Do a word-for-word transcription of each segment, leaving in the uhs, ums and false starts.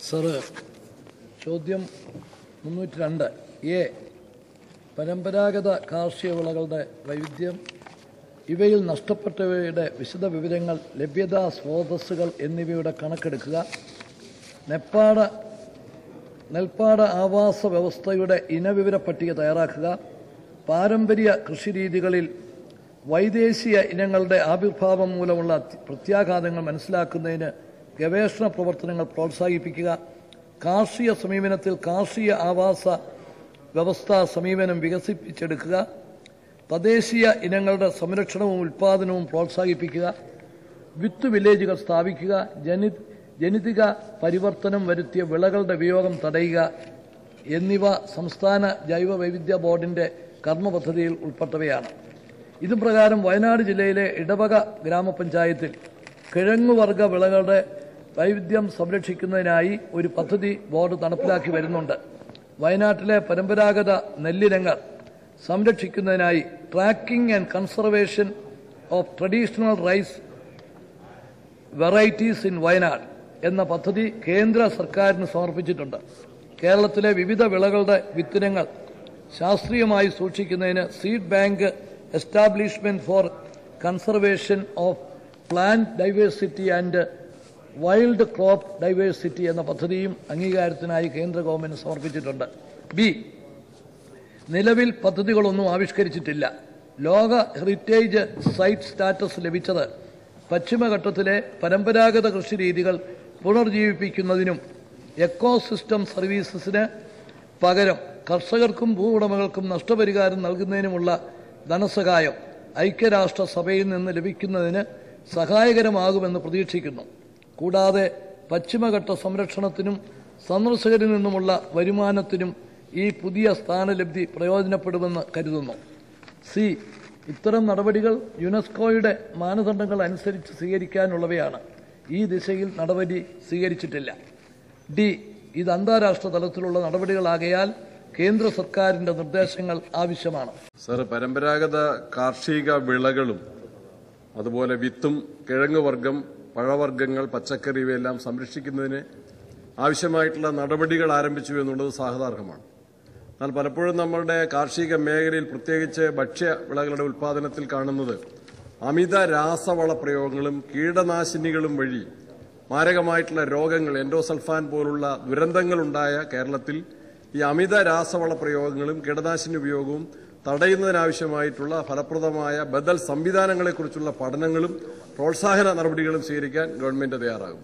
Sir, ചോദ്യം മുന്നൂറ്റി രണ്ട് എ പരമ്പരാഗത കാർഷിക വിളകളുടെ വൈവിധ്യം, ഇവയിൽ നഷ്ടപ്പെട്ടവയുടെ വിശദ വിവരങ്ങൾ, ലഭ്യതാ സ്രോതസ്സുകൾ എന്നിവയുടെ കണക്കെടുക്കുക. നെപ്പാട നെൽപ്പാട ആവാസ വ്യവസ്ഥയുടെ ഇനവിവര പട്ടിക തയ്യാറാക്കുക. പാരമ്പര്യ കൃഷിരീതികളിൽ വൈദേശിക ഇനങ്ങളുടെ ആവിർഭാവം മൂലമുള്ള പ്രത്യാഘാതങ്ങൾ മനസ്സിലാക്കുന്നതിന് ഗവേഷണ പ്രവർത്തനങ്ങൾ പ്രോത്സാഹിപ്പിക്കുക. കാർഷിക സമീപനത്തിൽ കാർഷിക ആവാസ വ്യവസ്ഥാ സമീപനം വികസിപ്പിച്ചെടുക്കുക. തദ്ദേശീയ ഇനങ്ങളുടെ സംരക്ഷണവും ഉൽപ്പാദനവും പ്രോത്സാഹിപ്പിക്കുക. വിത്ത് വില്ലേജുകൾ സ്ഥാപിക്കുക. ജനി ജനിതക പരിവർത്തനം വരുത്തിയ വിളകളുടെ ഉപയോഗം തടയുക എന്നിവ സംസ്ഥാന ജൈവ വൈവിധ്യ ബോർഡിന്റെ കർമ്മപദ്ധതിയിൽ ഉൾപ്പെട്ടവയാണ്. ഇതു പ്രകാരം വയനാട് ജില്ലയിലെ ഇടവക ഗ്രാമപഞ്ചായത്തിൽ കിഴങ്ങുവർഗ വിളകളുടെ വൈവിധ്യം സംരക്ഷിക്കുന്നതിനായി ഒരു പദ്ധതി ബോർഡ് നടപ്പിലാക്കി വരുന്നുണ്ട്. വയനാട്ടിലെ പരമ്പരാഗത നെല്ലിനങ്ങൾ സംരക്ഷിക്കുന്നതിനായി tracking and conservation of traditional rice varieties in Wayanad എന്ന പദ്ധതി കേന്ദ്ര സർക്കാരിന് സമർപ്പിച്ചിട്ടുണ്ട്. കേരളത്തിലെ വിവിധ വിളകളുടെ വിത്തിനങ്ങൾ ശാസ്ത്രീയമായി സൂക്ഷിക്കുന്നതിന് seed bank establishment for conservation of plant diversity and wild crop diversity എന്ന പദ്ധതിയും അംഗീകാരത്തിനായി കേന്ദ്ര ഗവൺമെന്റ് സമർപ്പിച്ചിട്ടുണ്ട്. ബി നിലവിൽ പദ്ധതികളൊന്നും ആവിഷ്കരിച്ചിട്ടില്ല. ലോക ഹെറിറ്റേജ് സൈറ്റ് സ്റ്റാറ്റസ് ലഭിച്ചത് പശ്ചിമഘട്ടത്തിലെ പരമ്പരാഗത കൃഷിരീതികൾ പുനർജീവിപ്പിക്കുന്നതിനും എക്കോസിസ്റ്റം സർവീസസിന് പകരം കർഷകർക്കും ഭൂവുടമകൾക്കും നഷ്ടപരിഹാരം നൽകുന്നതിനുമുള്ള ധനസഹായം ഐക്യരാഷ്ട്രസഭയിൽ നിന്ന് ലഭിക്കുന്നതിന് സഹായകരമാകുമെന്ന് പ്രതീക്ഷിക്കുന്നു. കൂടാതെ പശ്ചിമഘട്ട സംരക്ഷണത്തിനും സന്ദർശകരിൽ നിന്നുമുള്ള വരുമാനത്തിനും ഈ പുതിയ സ്ഥാനലബ്ധി പ്രയോജനപ്പെടുമെന്ന് കരുതുന്നു. സി ഇത്തരം നടപടികൾ യുനെസ്കോയുടെ മാനദണ്ഡങ്ങൾ അനുസരിച്ച് സ്വീകരിക്കാനുള്ളവയാണ്. ഈ ദിശയിൽ നടപടി സ്വീകരിച്ചിട്ടില്ല. ഡി ഇത് അന്താരാഷ്ട്ര തലത്തിലുള്ള നടപടികളാകയാൽ കേന്ദ്ര സർക്കാരിന്റെ നിർദ്ദേശങ്ങൾ ആവശ്യമാണ്. സർ, പരമ്പരാഗത കാർഷിക വിളകളും അതുപോലെ വിത്തും കിഴങ്ങുവർഗം, പഴവർഗ്ഗങ്ങൾ, പച്ചക്കറി ഇവയെല്ലാം സംരക്ഷിക്കുന്നതിന് ആവശ്യമായിട്ടുള്ള നടപടികൾ ആരംഭിച്ചു എന്നുള്ളത് സ്വാഗതാർഹമാണ്. എന്നാൽ പലപ്പോഴും നമ്മളുടെ കാർഷിക മേഖലയിൽ പ്രത്യേകിച്ച് ഭക്ഷ്യ വിളകളുടെ ഉൽപ്പാദനത്തിൽ കാണുന്നത് അമിത രാസവള പ്രയോഗങ്ങളും കീടനാശിനികളും വഴി മാരകമായിട്ടുള്ള രോഗങ്ങൾ, എൻഡോസൾഫാൻ പോലുള്ള ദുരന്തങ്ങളുണ്ടായ കേരളത്തിൽ ഈ അമിത രാസവള പ്രയോഗങ്ങളും കീടനാശിനി ഉപയോഗവും തടയുന്നതിനാവശ്യമായിട്ടുള്ള ഫലപ്രദമായ ബദൽ സംവിധാനങ്ങളെക്കുറിച്ചുള്ള പഠനങ്ങളും പ്രോത്സാഹന നടപടികളും സ്വീകരിക്കാൻ ഗവൺമെന്റ് തയ്യാറാകും.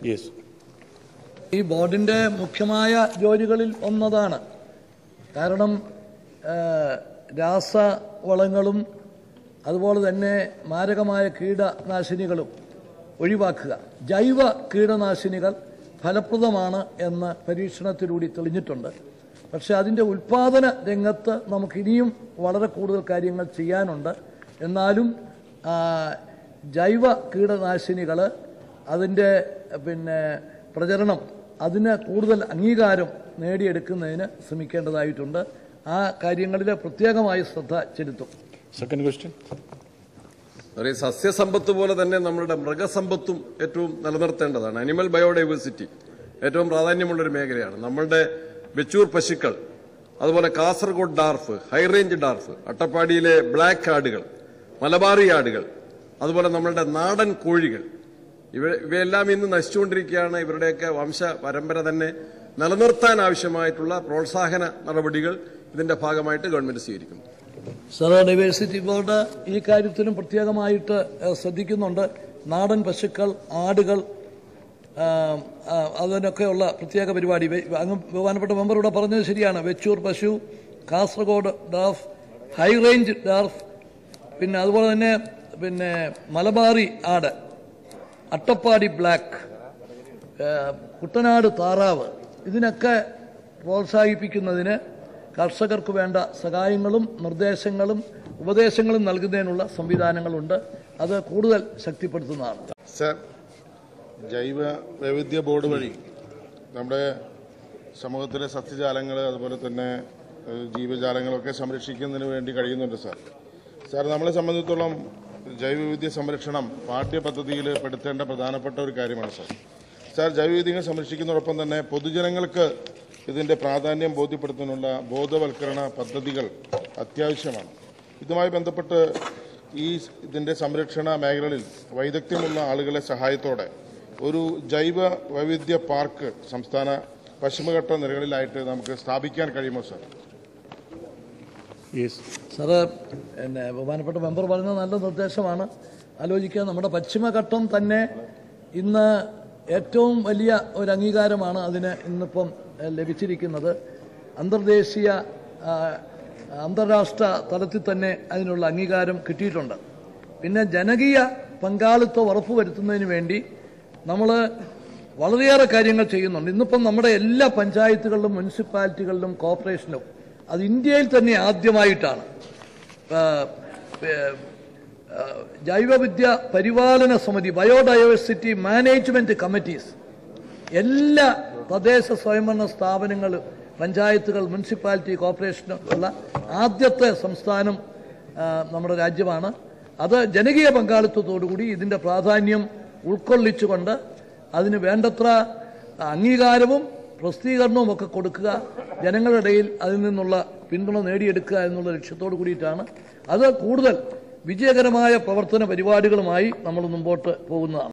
ഈ ബോർഡിന്റെ മുഖ്യമായ ജോലികളിൽ ഒന്നതാണ്. കാരണം രാസവളങ്ങളും അതുപോലെ തന്നെ മാരകമായ കീടനാശിനികളും ഒഴിവാക്കുക. ജൈവ കീടനാശിനികൾ ഫലപ്രദമാണ് എന്ന് പരീക്ഷണത്തിലൂടെ തെളിഞ്ഞിട്ടുണ്ട്. പക്ഷെ അതിൻ്റെ ഉൽപാദന രംഗത്ത് നമുക്ക് ഇനിയും വളരെ കൂടുതൽ കാര്യങ്ങൾ ചെയ്യാനുണ്ട്. എന്നാലും ജൈവ കീടനാശിനികൾ അതിൻ്റെ പിന്നെ പ്രചരണം അതിന് കൂടുതൽ അംഗീകാരം നേടിയെടുക്കുന്നതിന് ശ്രമിക്കേണ്ടതായിട്ടുണ്ട്. ആ കാര്യങ്ങളിൽ പ്രത്യേകമായി ശ്രദ്ധ ചെലുത്തും. Second question. സസ്യസമ്പത്ത് പോലെ തന്നെ നമ്മളുടെ മൃഗസമ്പത്തും ഏറ്റവും നിലനിർത്തേണ്ടതാണ്. അനിമൽ ബയോഡൈവേഴ്സിറ്റി ഏറ്റവും പ്രാധാന്യമുള്ളൊരു മേഖലയാണ്. നമ്മളുടെ വെച്ചൂർ പശുക്കൾ, അതുപോലെ കാസർഗോഡ് ഡാർഫ്, ഹൈറേഞ്ച് ഡാർഫ്, അട്ടപ്പാടിയിലെ ബ്ലാക്ക് ആടുകൾ, മലബാറി ആടുകൾ, അതുപോലെ നമ്മളുടെ നാടൻ കോഴികൾ, ഇവ ഇവയെല്ലാം ഇന്ന് നശിച്ചുകൊണ്ടിരിക്കുകയാണ്. ഇവരുടെയൊക്കെ വംശ പരമ്പര തന്നെ നിലനിർത്താൻ ആവശ്യമായിട്ടുള്ള പ്രോത്സാഹന നടപടികൾ ഇതിന്റെ ഭാഗമായിട്ട് ഗവൺമെന്റ് സ്വീകരിക്കുന്നു. സർ, ഡൈവേഴ്സിറ്റി ബോർഡ് ഈ കാര്യത്തിലും പ്രത്യേകമായിട്ട് ശ്രദ്ധിക്കുന്നുണ്ട്. നാടൻ പശുക്കൾ, ആടുകൾ, അതിനൊക്കെയുള്ള പ്രത്യേക പരിപാടി അങ്ങ് ബഹുമാനപ്പെട്ട മെമ്പർ ഇവിടെ പറഞ്ഞത് ശരിയാണ്. വെച്ചൂർ പശു, Kasaragod dwarf, high range dwarf, പിന്നെ അതുപോലെ തന്നെ പിന്നെ മലബാറി ആട്, അട്ടപ്പാടി ബ്ലാക്ക്, കുട്ടനാട് താറാവ്, ഇതിനൊക്കെ പ്രോത്സാഹിപ്പിക്കുന്നതിന് കർഷകർക്ക് വേണ്ട സഹായങ്ങളും നിർദ്ദേശങ്ങളും ഉപദേശങ്ങളും നൽകുന്നതിനുള്ള സംവിധാനങ്ങളുണ്ട്. അത് കൂടുതൽ ശക്തിപ്പെടുത്തുന്നതാണ്. സർ, ജൈവ വൈവിധ്യ ബോർഡ് വഴി നമ്മുടെ സമൂഹത്തിലെ സസ്യജാലങ്ങൾ അതുപോലെ തന്നെ ജീവജാലങ്ങളൊക്കെ സംരക്ഷിക്കുന്നതിന് വേണ്ടി കഴിയുന്നുണ്ട്. സാർ സാർ നമ്മളെ സംബന്ധിച്ചിടത്തോളം ജൈവവൈവിധ്യ സംരക്ഷണം പാഠ്യപദ്ധതിയിൽ പെടുത്തേണ്ട പ്രധാനപ്പെട്ട ഒരു കാര്യമാണ്. സാർ സാർ, ജൈവവൈവിധ്യങ്ങൾ സംരക്ഷിക്കുന്നതോടൊപ്പം തന്നെ പൊതുജനങ്ങൾക്ക് ഇതിൻ്റെ പ്രാധാന്യം ബോധ്യപ്പെടുത്തുന്നതിനുള്ള ബോധവൽക്കരണ പദ്ധതികൾ അത്യാവശ്യമാണ്. ഇതുമായി ബന്ധപ്പെട്ട് ഈ ഇതിൻ്റെ സംരക്ഷണ മേഖലകളിൽ വൈദഗ്ധ്യമുള്ള ആളുകളെ സഹായത്തോടെ ഒരു ജൈവ വൈവിധ്യ പാർക്ക് സംസ്ഥാന പശ്ചിമഘട്ട നിലകളിലായിട്ട് നമുക്ക് സ്ഥാപിക്കാൻ കഴിയുമോ സാർ? സാറ് പിന്നെ ബഹുമാനപ്പെട്ട മെമ്പർ പറഞ്ഞ നല്ല നിർദ്ദേശമാണ്. ആലോചിക്കുക, നമ്മുടെ പശ്ചിമഘട്ടം തന്നെ ഇന്ന് ഏറ്റവും വലിയ ഒരു അംഗീകാരമാണ് അതിന് ഇന്നിപ്പം ലഭിച്ചിരിക്കുന്നത്. അന്തർദേശീയ അന്താരാഷ്ട്ര തലത്തിൽ തന്നെ അതിനുള്ള അംഗീകാരം കിട്ടിയിട്ടുണ്ട്. പിന്നെ ജനകീയ പങ്കാളിത്തം ഉറപ്പുവരുത്തുന്നതിന് വേണ്ടി നമ്മൾ വളരെയേറെ കാര്യങ്ങൾ ചെയ്യുന്നുണ്ട്. ഇന്നിപ്പം നമ്മുടെ എല്ലാ പഞ്ചായത്തുകളിലും മുനിസിപ്പാലിറ്റികളിലും കോർപ്പറേഷനിലും അത് ഇന്ത്യയിൽ തന്നെ ആദ്യമായിട്ടാണ് ജൈവവിദ്യ പരിപാലന സമിതി, ബയോഡൈവേഴ്സിറ്റി മാനേജ്മെന്റ് കമ്മിറ്റീസ്, എല്ലാ തദ്ദേശ സ്വയംഭരണ സ്ഥാപനങ്ങൾ, പഞ്ചായത്തുകൾ, മുനിസിപ്പാലിറ്റി, കോർപ്പറേഷൻ ഉള്ള ആദ്യത്തെ സംസ്ഥാനം നമ്മുടെ രാജ്യമാണ്. അത് ജനകീയ പങ്കാളിത്തത്തോടുകൂടി ഇതിൻ്റെ പ്രാധാന്യം ഉൾക്കൊള്ളിച്ചുകൊണ്ട് അതിന് വേണ്ടത്ര അംഗീകാരവും പ്രസിദ്ധീകരണവും ഒക്കെ കൊടുക്കുക, ജനങ്ങളുടെ ഇടയിൽ അതിൽ നിന്നുള്ള പിന്തുണ നേടിയെടുക്കുക എന്നുള്ള ലക്ഷ്യത്തോടു കൂടിയിട്ടാണ്. അത് കൂടുതൽ വിജയകരമായ പ്രവർത്തന പരിപാടികളുമായി നമ്മൾ മുമ്പോട്ട് പോകുന്നതാണ്.